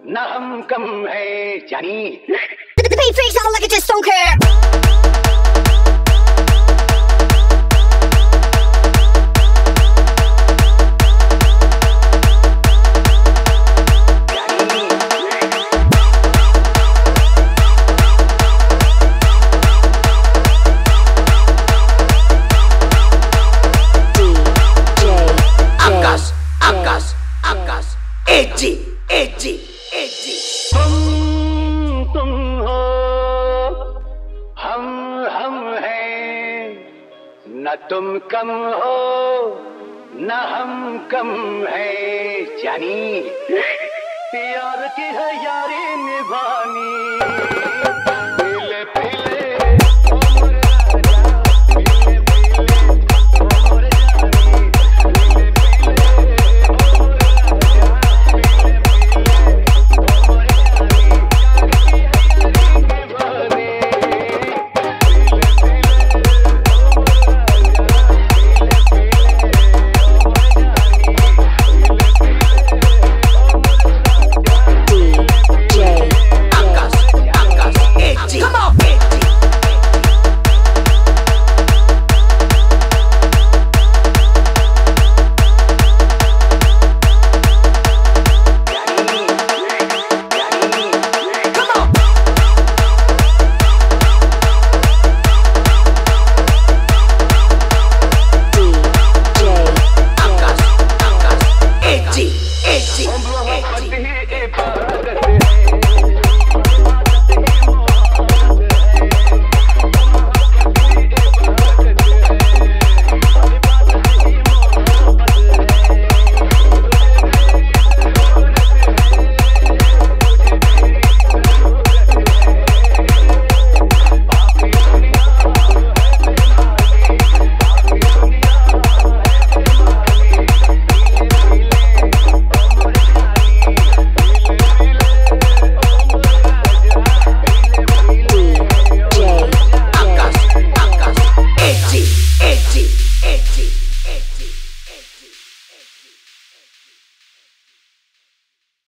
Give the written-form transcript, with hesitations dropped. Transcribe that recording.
ना हम कम है जानी। The beat freaks out like I just don't care. तुम हो, हम हैं, न तुम कम हो, न हम कम है जानी। प्यार की है यारी निभानी। G,